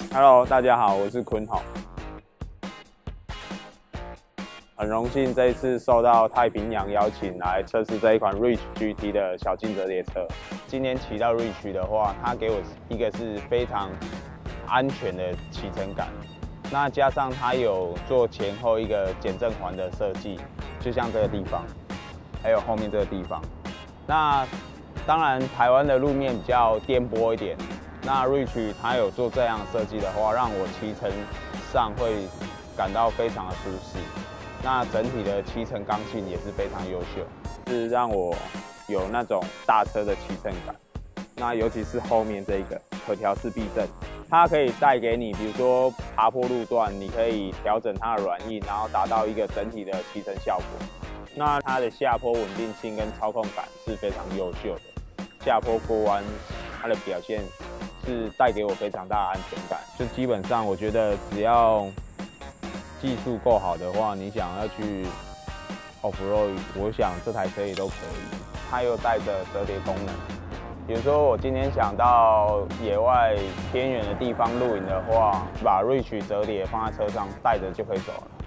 Hello， 大家好，我是坤宏。很荣幸这一次受到太平洋邀请来测试这一款 Reach GT 的小径折叠车。今年骑到 Reach 的话，它给我一个是非常安全的骑乘感。那加上它有做前后一个减震环的设计，就像这个地方，还有后面这个地方。那当然，台湾的路面比较颠簸一点。那 Reach 它有做这样的设计的话，让我骑乘上会感到非常的舒适。那整体的骑乘刚性也是非常优秀，是让我有那种大车的骑乘感。那尤其是后面这个可调式避震，它可以带给你，比如说爬坡路段，你可以调整它的软硬，然后达到一个整体的骑乘效果。那它的下坡稳定性跟操控感是非常优秀的，下坡过弯它的表现是带给我非常大的安全感。就基本上我觉得只要技术够好的话，你想要去 off-road， 我想这台车也都可以。它又带着折叠功能，比如说我今天想到野外偏远的地方露营的话，把 Reach 折叠放在车上，带着就可以走了。